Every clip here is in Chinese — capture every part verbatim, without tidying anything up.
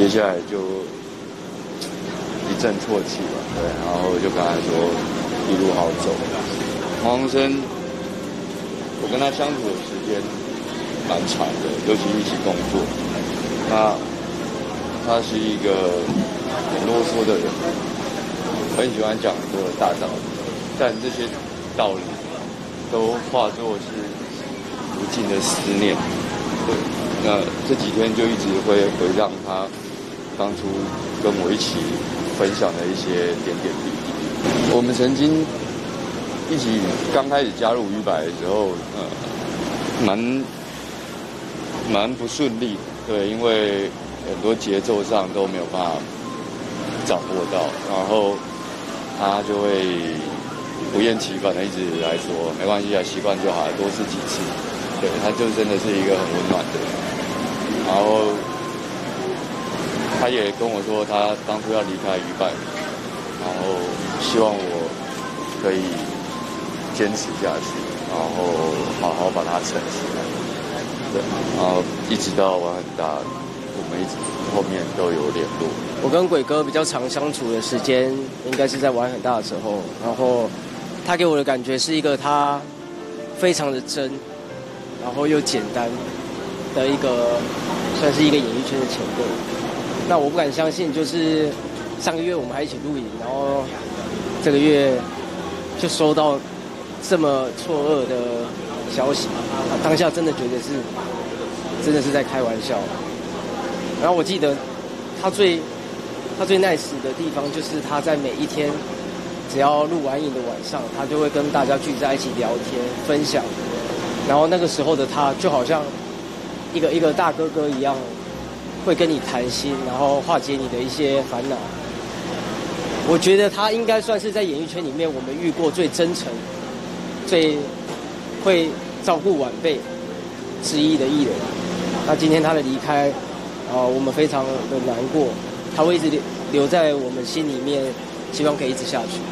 接下来就一阵啜泣吧，对，然后就跟他说一路好走。黄鸿升，我跟他相处的时间蛮长的，尤其一起工作。那他是一个很啰嗦的人，很喜欢讲很多的大道理，但这些道理都化作是无尽的思念。对，那这几天就一直会回让他当初跟我一起分享的一些点点滴滴。我们曾经一起刚开始加入鱼百的时候，呃，蛮蛮不顺利的，对，因为很多节奏上都没有办法掌握到，然后他就会不厌其烦的一直来说，没关系啊，习惯就好了，多试几次。对，他就真的是一个很温暖的人。然后他也跟我说，他当初要离开鱼百，然后希望我可以坚持下去，然后好好把它撑起来。对，然后一直到玩很大，我们一直后面都有联络。 我跟鬼哥比较常相处的时间，应该是在玩很大的时候。然后他给我的感觉是一个他非常的真，然后又简单的一个，算是一个演艺圈的前辈。那我不敢相信，就是上个月我们还一起录影，然后这个月就收到这么错愕的消息，当下真的觉得是真的是在开玩笑。然后我记得他最他最 nice 的地方，就是他在每一天只要录完影的晚上，他就会跟大家聚在一起聊天分享。然后那个时候的他就好像一个一个大哥哥一样，会跟你谈心，然后化解你的一些烦恼。我觉得他应该算是在演艺圈里面我们遇过最真诚、最会照顾晚辈之一的艺人。那今天他的离开，啊、呃，我们非常的难过。他会一直留留在我们心里面，希望可以一直下去。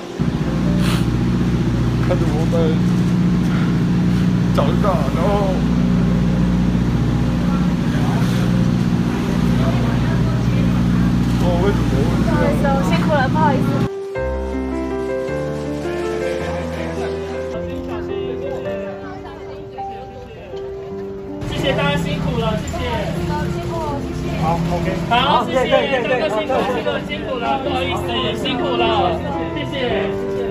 看着我们长大，然后哦，为什么会这样？ 不好意思哦，辛苦了，不好意思。 谢谢大家辛苦了，谢谢。 好，辛苦了，谢谢。 好 ，OK。 好，谢谢，大哥辛苦，辛苦辛苦了，不好意思，也辛苦了，谢谢，谢谢。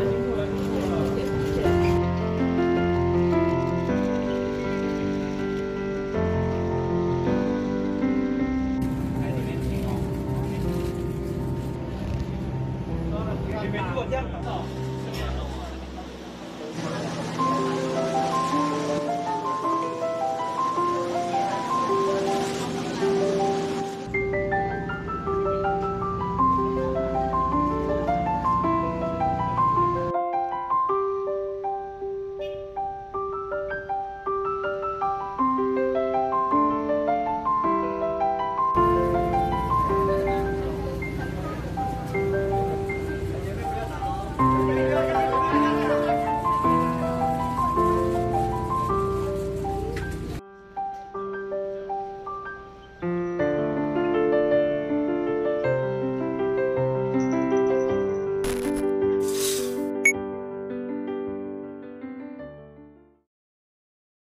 你们如果这样搞。